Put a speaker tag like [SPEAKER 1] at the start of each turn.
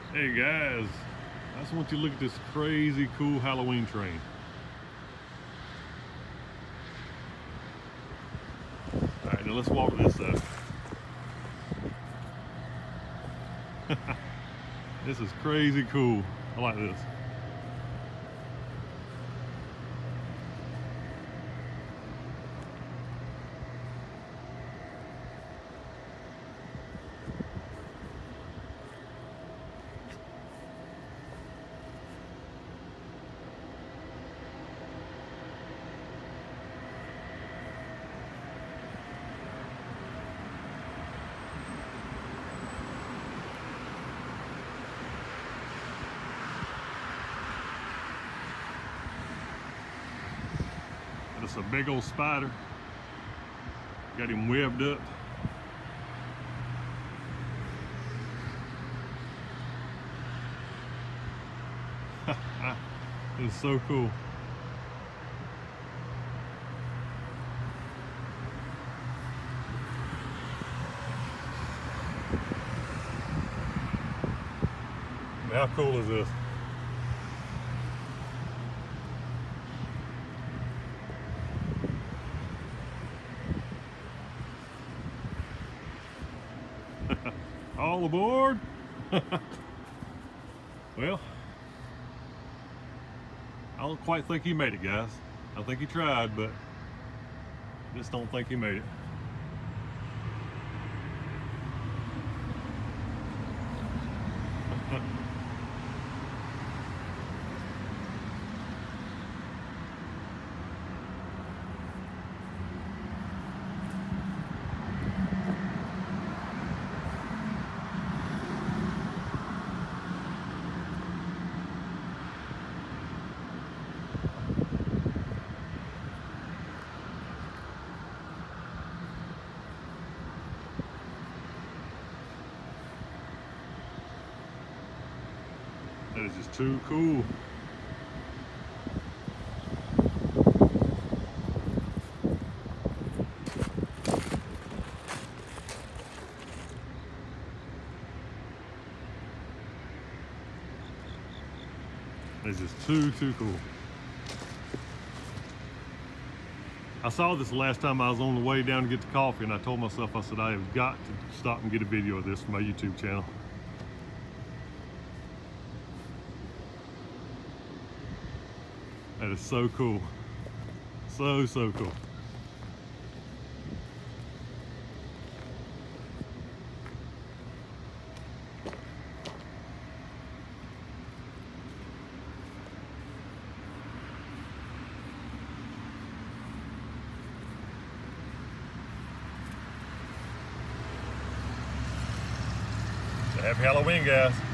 [SPEAKER 1] Hey guys, I just want you to look at this crazy cool Halloween train. Alright, now let's walk to this side. This is crazy cool. I like this. It's a big old spider. Got him webbed up. It's so cool. How cool is this? All aboard. Well, I don't quite think he made it, guys. I think he tried, but I just don't think he made it. That is just too cool. It's just too cool. I saw this the last time I was on the way down to get the coffee, and I told myself, I said, I have got to stop and get a video of this for my YouTube channel. That is so cool. So cool. Happy Halloween, guys.